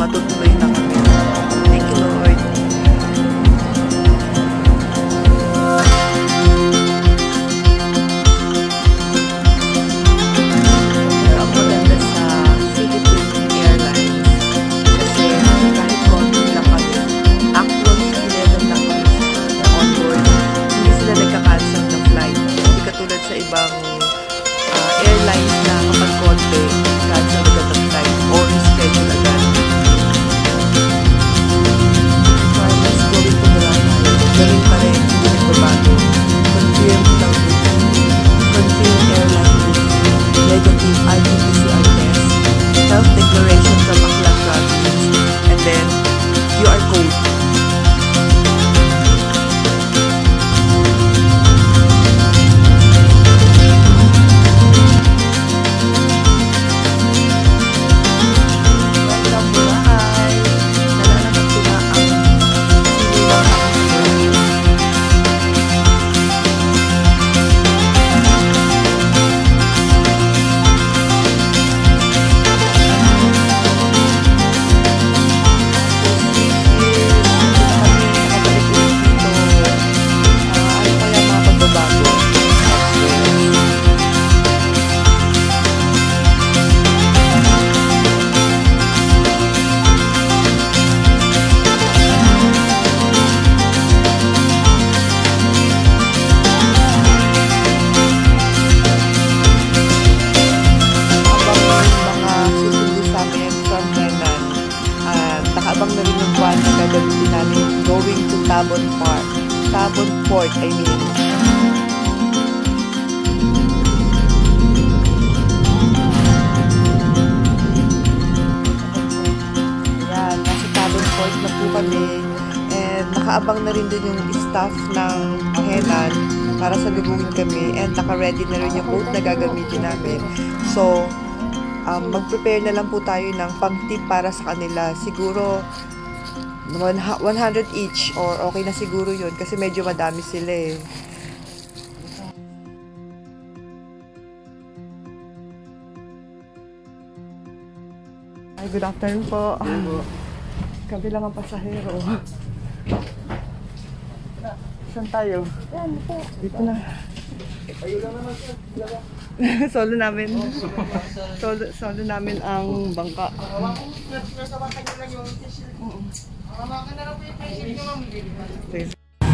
matutuloy na kami. Thank you, Lord. Ang maganda sa Philippine Airlines kasi kahit konti lang kami, actual level lang kami na onboard. Hindi sila nagka-cancel ng flight. Hindi katulad sa ibang airlines na kapag konti, cancel agad ang flight or reschedule agad. Requirements going to Boracay. Ganun pa rin, hindi nagbabago. Confirmed lang. Confirmed airline booking. Negative RT PCR Test. Self-declaration from Caticlan province. And then, QR code. Nakaabang na rin yung van na gagamitin namin going to Tabon Port, I mean. Ayan, nasa Tabon Port na po kami. And nakaabang na rin din yung staff ng Hennan para salubungin kami. And naka-ready na rin yung boat na gagamitin namin. So, mag-prepare na lang po tayo ng pang-tip para sa kanila. Siguro 100 each or okay na siguro yun kasi medyo madami sila eh. Ay, good afternoon po. Kami lang ang pasahero. Saan tayo? Dito na. Ayun lang naman sir. Solo namin. Solo namin ang bangka. Nasa bangka nyo lang yung t-shirt. Hawakan na lang po yung t-shirt nyo, ma'am.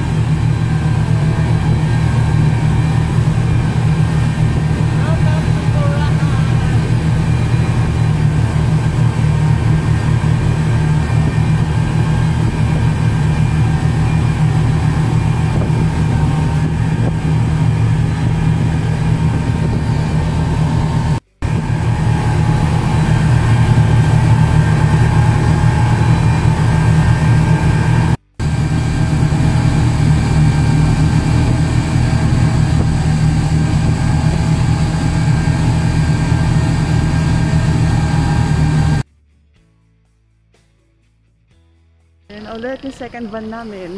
And ulit yung second van namin.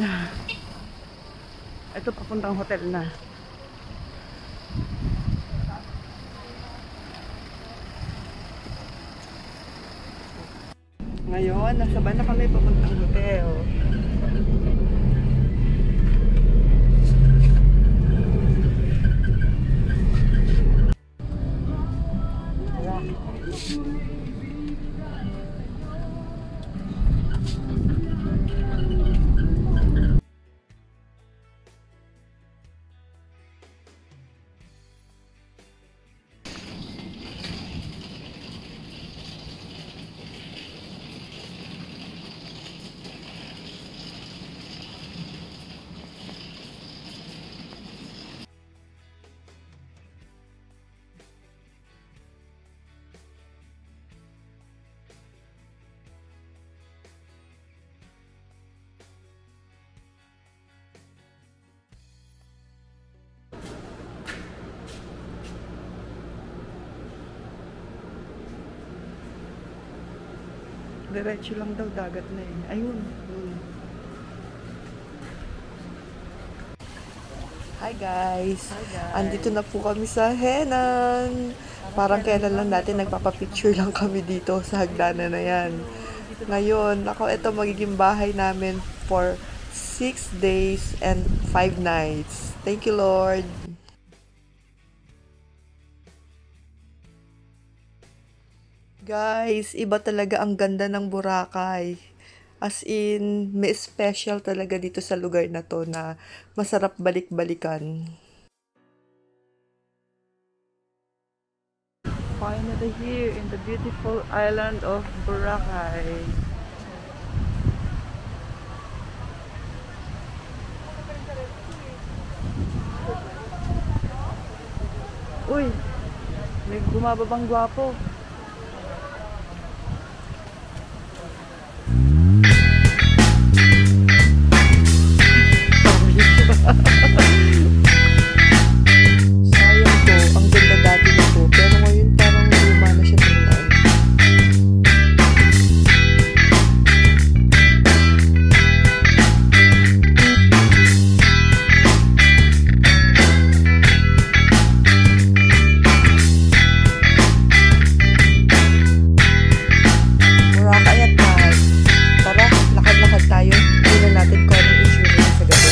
Ito papuntang hotel na. Ngayon, nasa van na kami papuntang hotel. Diretso lang daw, dagat na eh. Ayun. Hi guys! Andito na po kami sa Hennan. Parang kailan lang natin nagpapapicture lang kami dito sa hagdanan na yan. Ngayon, ako ito magiging bahay namin for 6 days and 5 nights. Thank you, Lord. Guys, iba talaga ang ganda ng Boracay. As in, may special talaga dito sa lugar na to na masarap balik-balikan. Finally here in the beautiful island of Boracay. Uy, may bumababang gwapo. Sayang ko, ang ganda dati nito. Pero ngayon parang luma na siya tingnan. Boracay at night. Tara, lakad-lakad tayo. Tingnan natin kung anong issue sa gabi.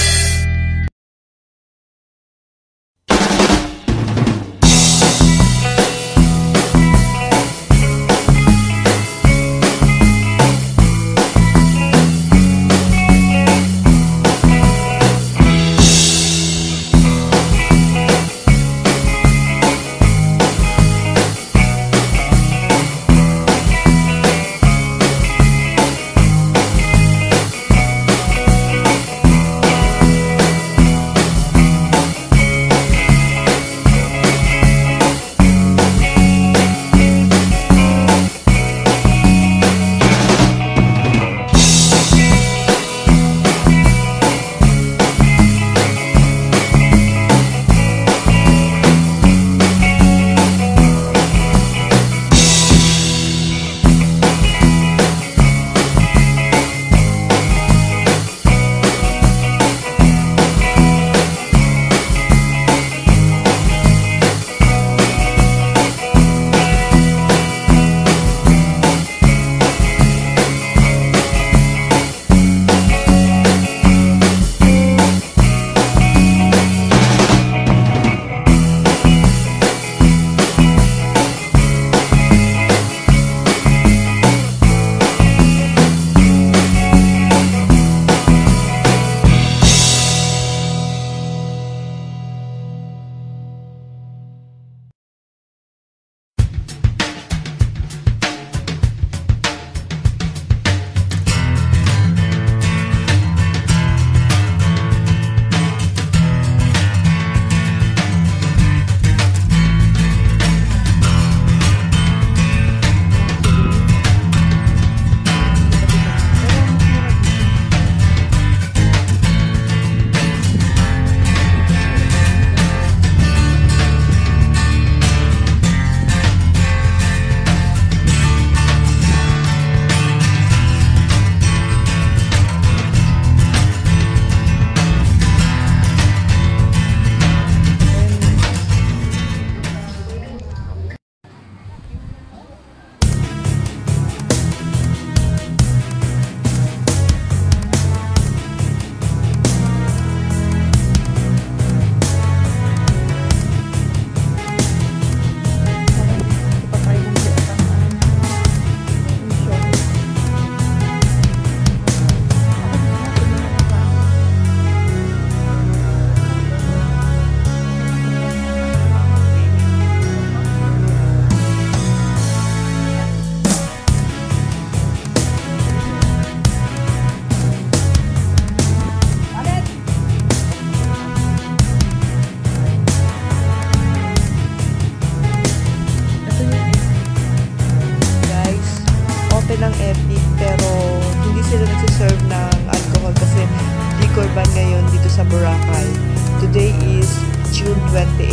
ng Epic pero hindi sila nagsiserve ng alcohol kasi liquor ban ngayon dito sa Boracay. Today is June 28,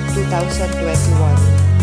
2021.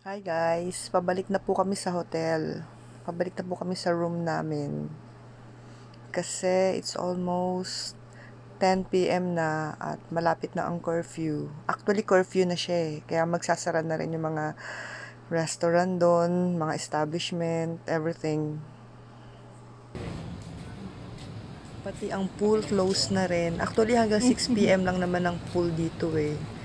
Hi guys, pabalik na po kami sa hotel. Pabalik na po kami sa room namin. Kasi it's almost 10 p.m. na at malapit na ang curfew. Actually, curfew na siya eh. Kaya magsasara na rin yung mga restaurant doon, mga establishment, everything. Pati ang pool close na rin. Actually, hanggang 6 p.m. lang naman ang pool dito eh.